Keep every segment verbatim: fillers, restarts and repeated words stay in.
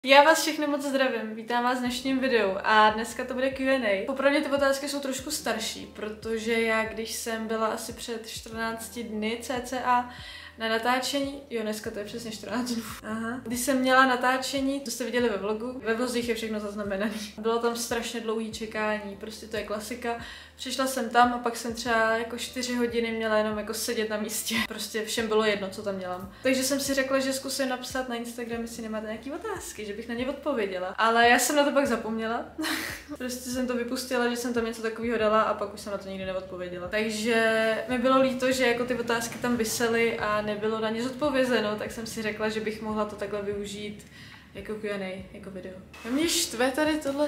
Já vás všechny moc zdravím, vítám vás v dnešním videu a dneska to bude Q and A. Popravdě ty otázky jsou trošku starší, protože já když jsem byla asi před čtrnácti dny cca na natáčení, jo dneska to je přesně čtrnáct dnů, aha. Když jsem měla natáčení, to jste viděli ve vlogu, ve vlozích je všechno zaznamenané. Bylo tam strašně dlouhý čekání, prostě to je klasika. Přišla jsem tam a pak jsem třeba jako čtyři hodiny měla jenom jako sedět na místě. Prostě všem bylo jedno, co tam dělám. Takže jsem si řekla, že zkusím napsat na Instagram, jestli nemáte nějaký otázky, že bych na ně odpověděla. Ale já jsem na to pak zapomněla. Prostě jsem to vypustila, že jsem tam něco takového dala a pak už jsem na to nikdy neodpověděla. Takže mi bylo líto, že jako ty otázky tam visely a nebylo na ně zodpovězeno, tak jsem si řekla, že bych mohla to takhle využít jako Q and A, jako video. Mě štve tady tohle.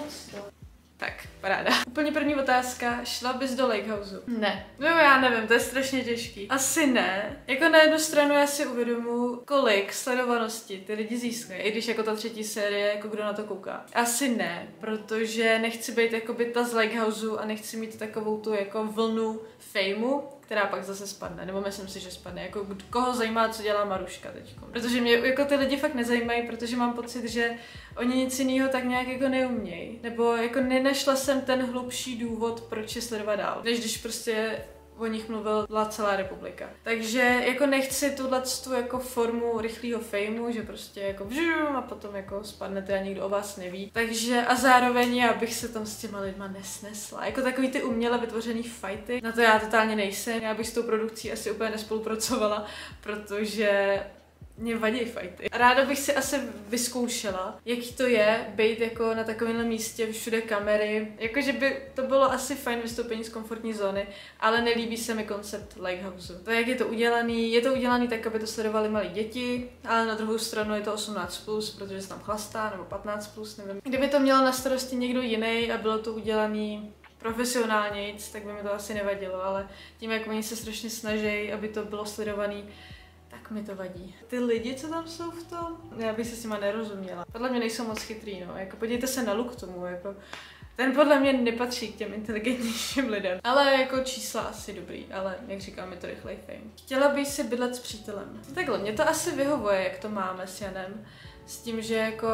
Tak, paráda. Úplně první otázka, šla bys do Lake Houseu? Ne. No já nevím, to je strašně těžký. Asi ne. Jako na jednu stranu já si uvědomuji, kolik sledovanosti ty lidi získají, i když jako ta třetí série, jako kdo na to kouká. Asi ne, protože nechci být jakoby ta z Lake Houseu a nechci mít takovou tu jako vlnu fejmu, která pak zase spadne, nebo myslím si, že spadne. Jako koho zajímá, co dělá Maruška teďko. Protože mě jako ty lidi fakt nezajímají, protože mám pocit, že oni nic jiného tak nějak jako neumějí. Nebo jako nenašla jsem ten hlubší důvod, proč je sledovat dál. Než když prostě o nich mluvila celá republika. Takže jako nechci tuhle jako formu rychlého fejmu, že prostě jako vžum a potom jako spadnete a nikdo o vás neví. Takže a zároveň já bych se tam s těma lidma nesnesla. Jako takový ty uměle vytvořený fighty, na to já totálně nejsem. Já bych s tou produkcí asi úplně nespolupracovala, protože mě vadí fighty. Ráda bych si asi vyzkoušela, jaký to je být jako na takovémhle místě, všude kamery. Jakože by to bylo asi fajn vystoupení z komfortní zóny, ale nelíbí se mi koncept Lake Houseu. To, jak je to udělaný, je to udělaný tak, aby to sledovali malí děti, ale na druhou stranu je to osmnáct plus, protože se tam chlastá, nebo patnáct plus, nevím. Kdyby to měl na starosti někdo jiný a bylo to udělaný profesionálnějc, tak by mi to asi nevadilo, ale tím, jak oni se strašně snaží, aby to bylo sledovaný, tak mi to vadí. Ty lidi, co tam jsou v tom, já bych se s nima nerozuměla. Podle mě nejsou moc chytrý, no. Jako podívejte se na look tomu, jako ten podle mě nepatří k těm inteligentnějším lidem. Ale jako čísla asi dobrý, ale jak říkám, je to rychlej fame. Chtěla bych si bydlet s přítelem. Takhle, mě to asi vyhovuje, jak to máme s Janem. S tím, že jako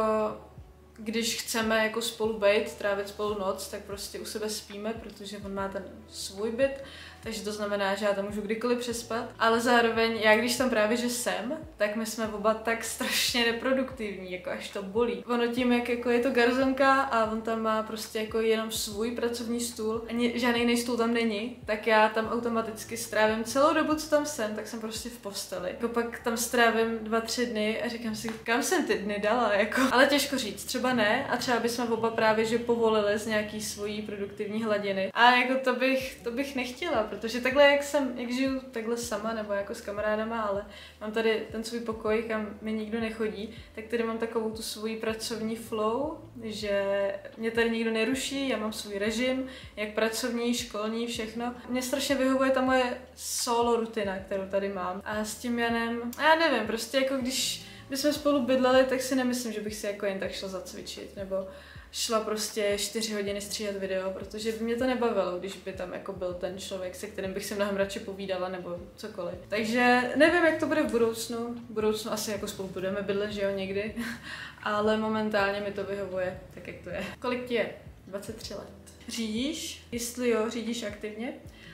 když chceme jako spolu být, trávit spolu noc, tak prostě u sebe spíme, protože on má ten svůj byt, takže to znamená, že já tam můžu kdykoliv přespat, ale zároveň já když tam právě že jsem, tak my jsme oba tak strašně neproduktivní, jako až to bolí. Ono tím, jak jako je to garzonka a on tam má prostě jako jenom svůj pracovní stůl, ani žádný jiný stůl tam není, tak já tam automaticky strávím celou dobu, co tam jsem, tak jsem prostě v posteli. Jako pak tam strávím dva, tři dny a říkám si, kam jsem ty dny dala, jako. Ale těžko říct, třeba ne a třeba bychom oba právě že povolili z nějaký svojí produktivní hladiny. A jako to bych, to bych nechtěla, protože takhle, jak jsem, jak žiju takhle sama nebo jako s kamarádama, ale mám tady ten svůj pokoj, kam mi nikdo nechodí, tak tady mám takovou tu svoji pracovní flow, že mě tady nikdo neruší, já mám svůj režim, jak pracovní, školní, všechno. Mně strašně vyhovuje ta moje solo rutina, kterou tady mám. A s tím Janem, já nevím, prostě jako když bychom spolu bydleli, tak si nemyslím, že bych si jako jen tak šla zacvičit, nebo šla prostě čtyři hodiny stříhat video, protože by mě to nebavilo, když by tam jako byl ten člověk, se kterým bych si mnohem radši povídala nebo cokoliv. Takže nevím, jak to bude v budoucnu. V budoucnu asi jako spolu budeme bydlet, že jo, někdy. Ale momentálně mi to vyhovuje, tak jak to je. Kolik ti je? dvacet tři let. Řídíš? Jestli jo, řídíš aktivně?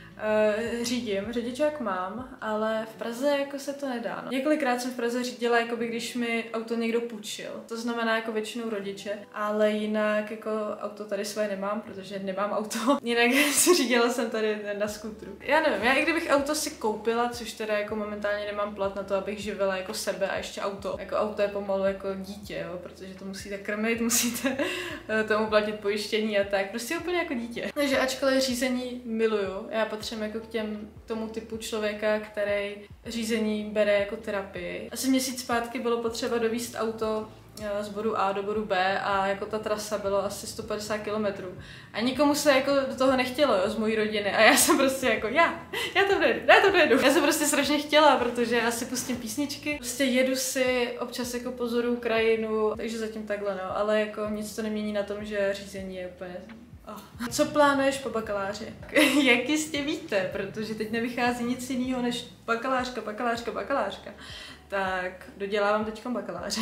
Uh, řídím, řidičák mám, ale v Praze jako se to nedá. No. Několikrát jsem v Praze řídila, jako by když mi auto někdo půjčil. To znamená jako většinou rodiče, ale jinak jako auto tady své nemám, protože nemám auto. Jinak si řídila jsem tady na skútru. Já nevím, já i kdybych auto si koupila, což teda jako momentálně nemám plat na to, abych živila jako sebe a ještě auto. Jako auto je pomalu jako dítě, jo, protože to musíte krmit, musíte tomu platit pojištění a tak. Prostě úplně jako dítě. Takže ačkoliv řízení miluju, já patřím jako k těm, k tomu typu člověka, který řízení bere jako terapii. Asi měsíc zpátky bylo potřeba dovízt auto z bodu A do bodu B a jako ta trasa bylo asi sto padesát kilometrů. A nikomu se jako do toho nechtělo, jo, z mojí rodiny. A já jsem prostě jako, já, já to dojedu, já to dojedu. Já jsem prostě strašně chtěla, protože já si pustím písničky, prostě jedu si, občas jako pozoruju krajinu, takže zatím takhle, no. Ale jako nic to nemění na tom, že řízení je úplně Oh. Co plánuješ po bakaláři? Jak jistě víte, protože teď nevychází nic jiného než bakalářka, bakalářka, bakalářka. tak dodělávám teďkom bakaláře.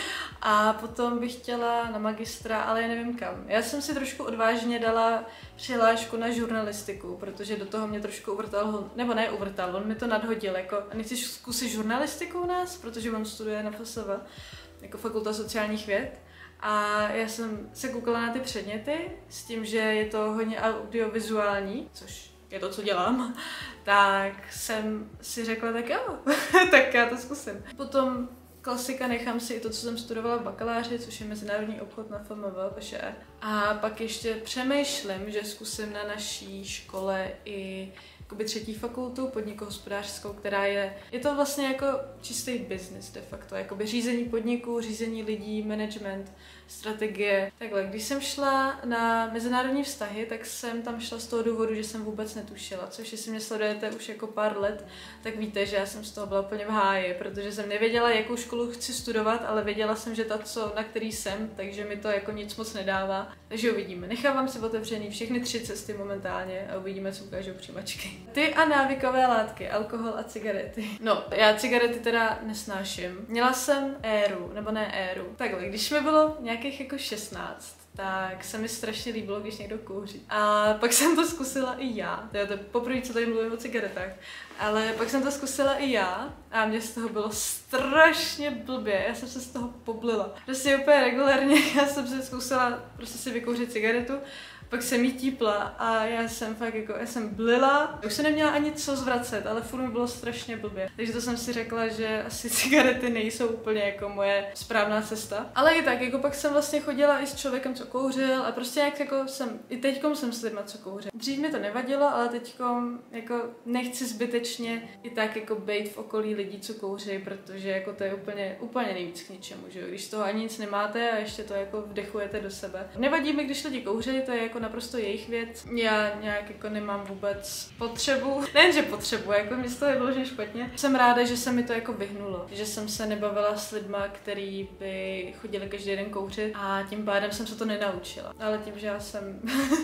A potom bych chtěla na magistra, ale já nevím kam. Já jsem si trošku odvážně dala přihlášku na žurnalistiku, protože do toho mě trošku uvrtal, nebo ne uvrtal, on mi to nadhodil, jako, a nechci zkusit žurnalistiku u nás, protože on studuje na F S V, jako Fakulta sociálních věd. A já jsem se koukala na ty předměty s tím, že je to hodně audiovizuální, což je to, co dělám, tak jsem si řekla, tak jo, tak já to zkusím. Potom klasika, nechám si i to, co jsem studovala v bakaláři, což je mezinárodní obchod na F M V, P Š E. A pak ještě přemýšlím, že zkusím na naší škole i jakoby třetí fakultu, podnikohospodářskou, která je, je to vlastně jako čistý business de facto, jakoby řízení podniků, řízení lidí, management, strategie. Takhle, když jsem šla na mezinárodní vztahy, tak jsem tam šla z toho důvodu, že jsem vůbec netušila, což jestli mě sledujete už jako pár let, tak víte, že já jsem z toho byla úplně v háji, protože jsem nevěděla, jakou školu chci studovat, ale věděla jsem, že ta, co, na který jsem, takže mi to jako nic moc nedává. Takže uvidíme. Nechávám si otevřený všechny tři cesty momentálně a uvidíme, co ukážou přijímačky. Ty a návykové látky, alkohol a cigarety. No, já cigarety teda nesnáším. Měla jsem éru, nebo ne éru. Takhle, když mi bylo nějakých jako šestnáct, tak se mi strašně líbilo, když někdo kouří. A pak jsem to zkusila i já. To je to poprvé, co tady mluvím o cigaretách. Ale pak jsem to zkusila i já a mě z toho bylo strašně blbě. Já jsem se z toho poblila. Prostě úplně regulérně já jsem se zkusila prostě si vykouřit cigaretu, pak jsem jí típla a já jsem fakt jako, já jsem blila. Už jsem neměla ani co zvracet, ale furt mi bylo strašně blbě. Takže to jsem si řekla, že asi cigarety nejsou úplně jako moje správná cesta. Ale i tak, jako pak jsem vlastně chodila i s člověkem, co kouřil a prostě jak jako jsem, i teďkom jsem s lidma, co kouřil. Dřív mi to nevadilo, ale teďkom jako nechci zbytečně i tak jako bejt v okolí lidí, co kouří, protože jako to je úplně, úplně nejvíc k ničemu, že jo. Když z toho ani nic nemáte a ještě to jako vdechujete do sebe. Nevadí mi, když lidi kouří, to je jako naprosto jejich věc. Já nějak jako nemám vůbec potřebu. Nejenže potřebu, jako mě z toho je vyloženě špatně. Jsem ráda, že se mi to jako vyhnulo. Že jsem se nebavila s lidma, který by chodili každý den kouřit a tím pádem jsem se to nenaučila. Ale tím, že já jsem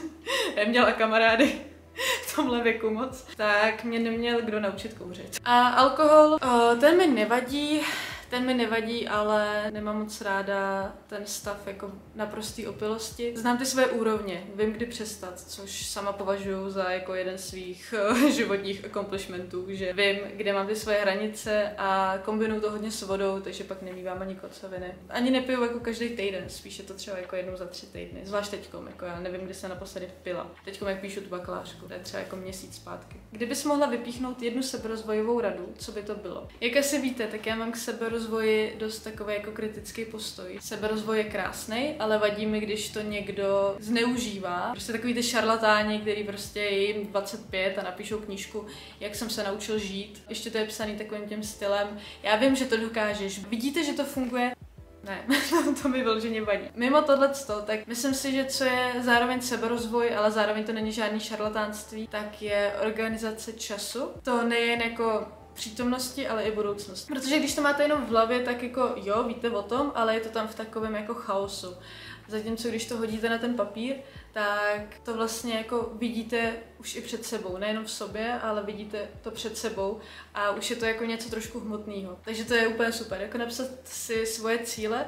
neměla kamarády v tomhle věku moc, tak mě neměl kdo naučit kouřit. A alkohol, o, ten mi nevadí. Ten mi nevadí, ale nemám moc ráda ten stav jako naprostý opilosti. Znám ty své úrovně, vím, kdy přestat, což sama považuji za jako jeden z svých životních accomplishmentů, že vím, kde mám ty své hranice a kombinuju to hodně s vodou, takže pak nemývám ani kocoviny. Ani nepiju jako každý týden, spíš je to třeba jako jednou za tři týdny, zvlášť teďkom, jako já nevím, kdy se naposledy pila. Teďkom, jak píšu tu bakalářku, to je třeba jako měsíc zpátky. Kdybys mohla vypíchnout jednu seberozvojovou radu, co by to bylo? Jak asi víte, tak já mám k seberozvoji dost takový jako kritický postoj. Seberozvoj je krásný, ale vadí mi, když to někdo zneužívá. Prostě takový ty šarlatáni, který prostě je jim dvacet pět a napíšou knížku, jak jsem se naučil žít. Ještě to je psaný takovým tím stylem. Já vím, že to dokážeš. Vidíte, že to funguje? Ne, to mi vyloženě vadí. Mimo tohleto, tak myslím si, že co je zároveň seberozvoj, ale zároveň to není žádný šarlatánství, tak je organizace času. To nejen jako přítomnosti, ale i budoucnosti. Protože když to máte jenom v hlavě, tak jako jo, víte o tom, ale je to tam v takovém jako chaosu. Zatímco když to hodíte na ten papír, tak to vlastně jako vidíte už i před sebou. Nejenom v sobě, ale vidíte to před sebou a už je to jako něco trošku hmotného. Takže to je úplně super. Jako napsat si svoje cíle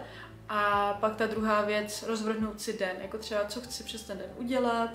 a pak ta druhá věc, rozvrhnout si den. Jako třeba, co chci přes ten den udělat,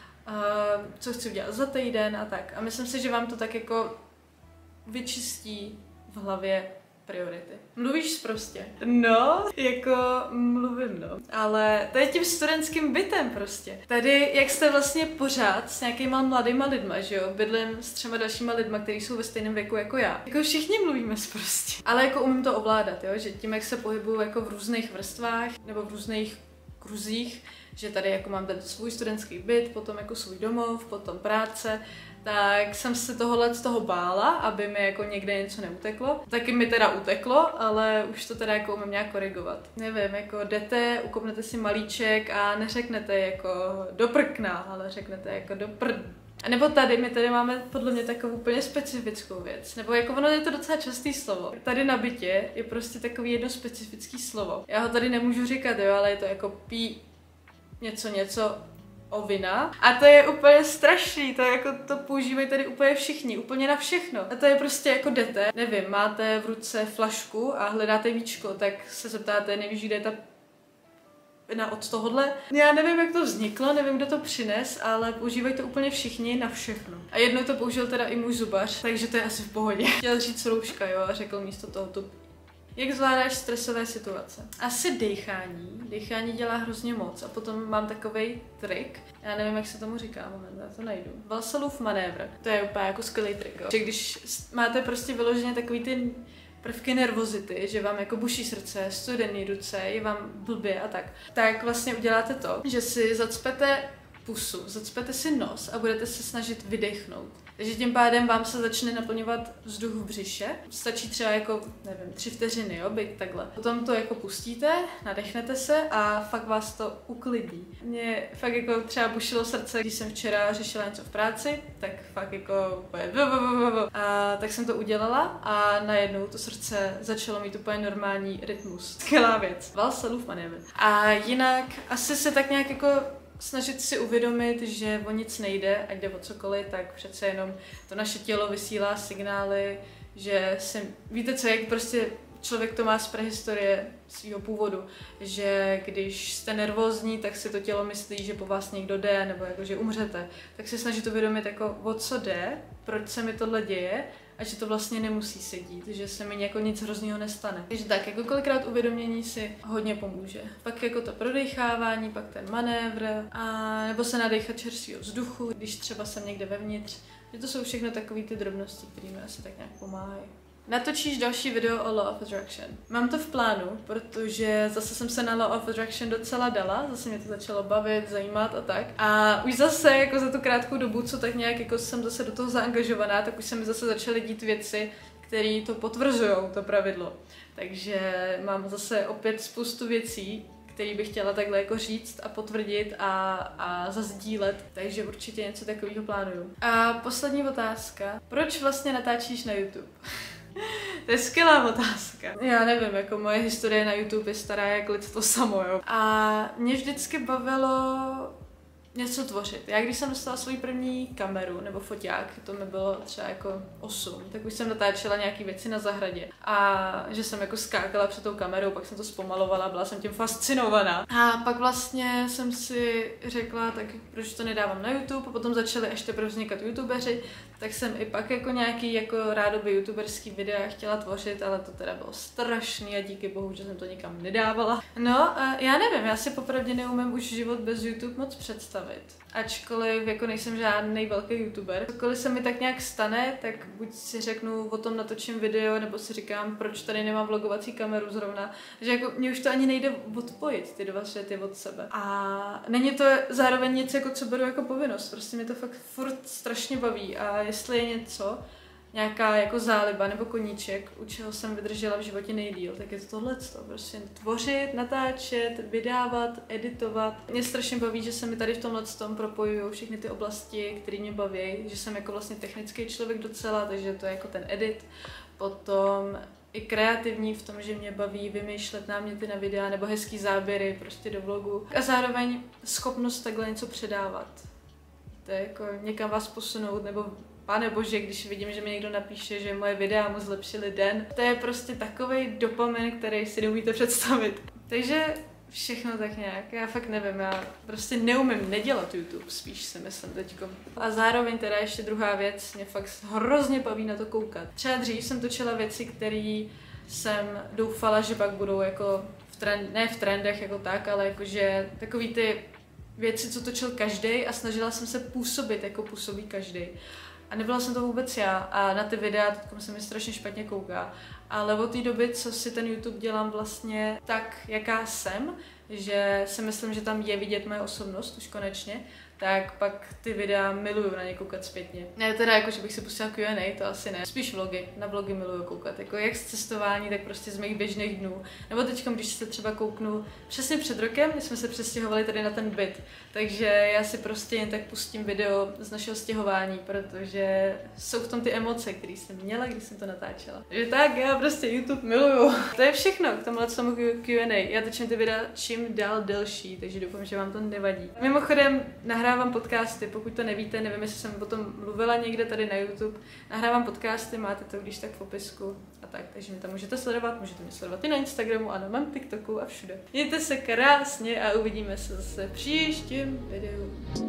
co chci udělat za týden a tak. A myslím si, že vám to tak jako vyčistí v hlavě priority. Mluvíš prostě. No, jako mluvím, no. Ale to je tím studentským bytem prostě. Tady, jak jste vlastně pořád s nějakýma mladýma lidma, že jo? Bydlím s třema dalšíma lidma, kteří jsou ve stejném věku jako já. Jako všichni mluvíme prostě. Ale jako umím to ovládat, jo? Že tím, jak se pohybuju jako v různých vrstvách nebo v různých kruzích, že tady jako mám ten svůj studentský byt, potom jako svůj domov, potom práce, tak jsem se tohohle z toho bála, aby mi jako někde něco neuteklo. Taky mi teda uteklo, ale už to teda jako umím nějak korigovat. Nevím, jako jdete, ukopnete si malíček a neřeknete jako do prkna, ale řeknete jako do prd. A nebo tady, my tady máme podle mě takovou úplně specifickou věc. Nebo jako ono je to docela častý slovo. Tady na bytě je prostě takový jedno specifický slovo. Já ho tady nemůžu říkat, jo, ale je to jako pí něco něco ovina. A to je úplně strašný, to je jako, to používají tady úplně všichni, úplně na všechno. A to je prostě jako jdete, nevím, máte v ruce flašku a hledáte víčko, tak se zeptáte, nevíš, kde je ta na od tohohle. Já nevím, jak to vzniklo, nevím, kdo to přines, ale používají to úplně všichni na všechno. A jednou to použil teda i můj zubař, takže to je asi v pohodě. Chtěl říct rouška, jo, a řekl místo toho tu. Jak zvládáš stresové situace? Asi dýchání. Dýchání dělá hrozně moc a potom mám takovej trik. Já nevím, jak se tomu říká, moment, já to najdu. Valsalův manévr. To je úplně jako skvělý trik, jo. Že když máte prostě vyloženě takový ty prvky nervozity, že vám jako buší srdce, studený ruce, je vám blbě a tak, tak vlastně uděláte to, že si zacpete pusu, zacpete si nos a budete se snažit vydechnout. Takže tím pádem vám se začne naplňovat vzduch v břiše. Stačí třeba jako, nevím, tři vteřiny, jo, být takhle. Potom to jako pustíte, nadechnete se a fakt vás to uklidní. Mě fakt jako třeba bušilo srdce, když jsem včera řešila něco v práci, tak fakt jako a tak jsem to udělala a najednou to srdce začalo mít úplně normální rytmus. Skvělá věc. Valsalův manévr. A jinak asi se tak nějak jako snažit si uvědomit, že o nic nejde, ať jde o cokoliv, tak přece jenom to naše tělo vysílá signály, že se, víte co, jak prostě člověk to má z prehistorie svého původu, že když jste nervózní, tak si to tělo myslí, že po vás někdo jde, nebo jako, že umřete. Tak se snažit uvědomit, jako, o co jde, proč se mi tohle děje, a že to vlastně nemusí sedít, že se mi jako nic hroznýho nestane. Takže tak, jako kolikrát uvědomění si hodně pomůže. Pak jako to prodechávání, pak ten manévr, a nebo se nadechat čerstvého vzduchu, když třeba jsem někde vevnitř. Že to jsou všechno takové ty drobnosti, které mi asi tak nějak pomáhají. Natočíš další video o Law of Attraction. Mám to v plánu, protože zase jsem se na Law of Attraction docela dala, zase mě to začalo bavit, zajímat a tak. A už zase jako za tu krátkou dobu, co tak nějak jako jsem zase do toho zaangažovaná, tak už se mi zase začaly dít věci, které to potvrzují, to pravidlo. Takže mám zase opět spoustu věcí, který bych chtěla takhle jako říct a potvrdit a, a zazdílet, takže určitě něco takového plánuju. A poslední otázka. Proč vlastně natáčíš na YouTube? To je skvělá otázka. Já nevím, jako moje historie na YouTube je stará jak lid to samo, jo. A mě vždycky bavilo něco tvořit. Já když jsem dostala svou první kameru nebo foťák, to mi bylo třeba jako osm, tak už jsem natáčela nějaký věci na zahradě. A že jsem jako skákala před tou kamerou, pak jsem to zpomalovala, byla jsem tím fascinovaná. A pak vlastně jsem si řekla, tak proč to nedávám na YouTube, a potom začaly až teprve vznikat youtubeři, tak jsem i pak jako nějaký jako rádoby youtuberský videa chtěla tvořit, ale to teda bylo strašný a díky bohu, že jsem to nikam nedávala. No, já nevím, já si popravdě neumím už život bez YouTube moc představit. Ačkoliv jako nejsem žádný velký youtuber. Cokoliv se mi tak nějak stane, tak buď si řeknu, o tom natočím video, nebo si říkám, proč tady nemám vlogovací kameru zrovna. Že jako mě už to ani nejde odpojit, ty dva světy od sebe. A není to zároveň nic, jako co beru jako povinnost. Prostě mě to fakt furt strašně baví. A jestli je něco, nějaká jako záliba nebo koníček, u čeho jsem vydržela v životě nejdýl, tak je to tohleto. Prostě tvořit, natáčet, vydávat, editovat. Mě strašně baví, že se mi tady v tomhle tom propojují všechny ty oblasti, které mě baví, že jsem jako vlastně technický člověk docela, takže to je jako ten edit. Potom i kreativní v tom, že mě baví vymýšlet náměty na videa nebo hezký záběry prostě do vlogu. A zároveň schopnost takhle něco předávat. To je jako někam vás posunout, nebo Pane bože, když vidím, že mi někdo napíše, že moje videa mu zlepšily den, to je prostě takovej dopamin, který si neumíte představit. Takže všechno tak nějak, já fakt nevím, já prostě neumím nedělat YouTube, spíš si myslím teďko. A zároveň teda ještě druhá věc, mě fakt hrozně baví na to koukat. Třeba dřív jsem točila věci, které jsem doufala, že pak budou jako v trend, ne v trendech jako tak, ale jakože takový ty věci, co točil každý, a snažila jsem se působit, jako působí každý. A nebyla jsem to vůbec já a na ty videa teď se mi strašně špatně kouká. Ale od té doby, co si ten YouTube dělám vlastně tak, jaká jsem, že si myslím, že tam je vidět moje osobnost už konečně, tak pak ty videa miluju na ně koukat zpětně. Ne teda jako, že bych si pustila Q and A, to asi ne. Spíš vlogy, na vlogy miluju koukat, jako jak z cestování, tak prostě z mých běžných dnů. Nebo teďkom, když se třeba kouknu přesně před rokem, my jsme se přestěhovali tady na ten byt, takže já si prostě jen tak pustím video z našeho stěhování, protože jsou v tom ty emoce, které jsem měla, když jsem to natáčela. Takže tak, já Já prostě YouTube miluju. To je všechno k tomuhle tomu Q and A. Já točím ty videa čím dál delší, takže doufám, že vám to nevadí. Mimochodem nahrávám podcasty, pokud to nevíte, nevím, jestli jsem o tom mluvila někde tady na YouTube. Nahrávám podcasty, máte to když tak v popisku a tak, takže mě tam můžete sledovat, můžete mě sledovat i na Instagramu a na mém TikToku a všude. Mějte se krásně a uvidíme se zase v příštím videu.